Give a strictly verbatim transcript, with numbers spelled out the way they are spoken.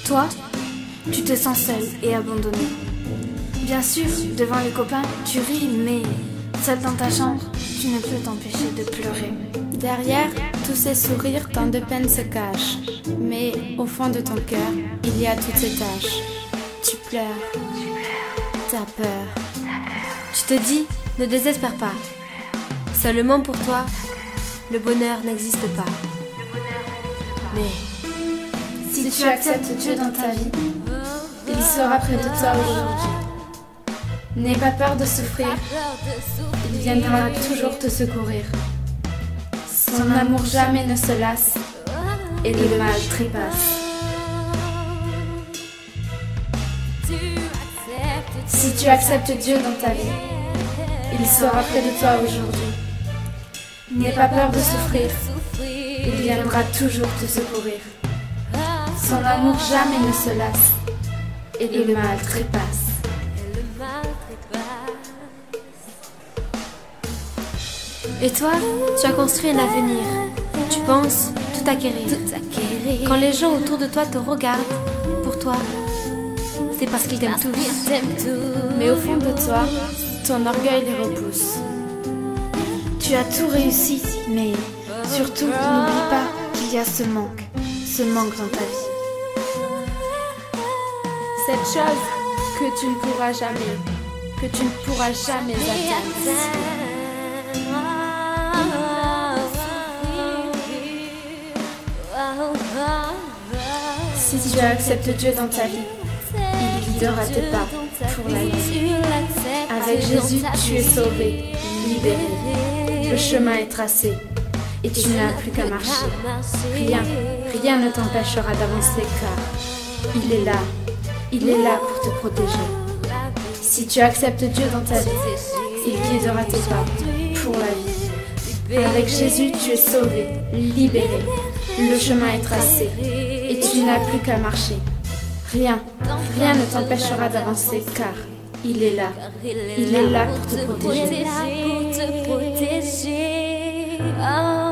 Toi, tu te sens seul et abandonné. Bien sûr, devant les copains, tu ris, mais seul dans ta chambre, tu ne peux t'empêcher de pleurer. Derrière tous ces sourires, tant de peine se cachent. Mais au fond de ton cœur, il y a toutes ces taches. Tu pleures, t'as peur. Tu te dis, ne désespère pas. Seulement pour toi, le bonheur n'existe pas. Mais si tu acceptes Dieu dans ta vie, il sera près de toi aujourd'hui. N'aie pas peur de souffrir, il viendra toujours te secourir. Son amour jamais ne se lasse et le mal trépasse. Si tu acceptes Dieu dans ta vie, il sera près de toi aujourd'hui. N'aie pas peur de souffrir, il viendra toujours te secourir. Son amour jamais ne se lasse et le mal trépasse. Et toi, tu as construit un avenir. Tu penses tout acquérir. Quand les gens autour de toi te regardent, pour toi, c'est parce qu'ils t'aiment tous. Mais au fond de toi, ton orgueil les repousse. Tu as tout réussi, mais surtout n'oublie pas qu'il y a ce manque, ce manque dans ta vie. Cette chose que tu ne pourras jamais, que tu ne pourras jamais atteindre. Si tu acceptes Dieu dans ta vie, il guidera tes pas pour la vie. Avec Jésus, tu es sauvé, libéré. Le chemin est tracé et tu n'as plus qu'à marcher. Rien, rien ne t'empêchera d'avancer car il est là, il est là pour te protéger. Si tu acceptes Dieu dans ta vie, il guidera tes pas pour la vie. Avec Jésus, tu es sauvé, libéré. Le chemin est tracé et tu n'as plus qu'à marcher. Rien, rien ne t'empêchera d'avancer car il est là. Il est là pour te protéger.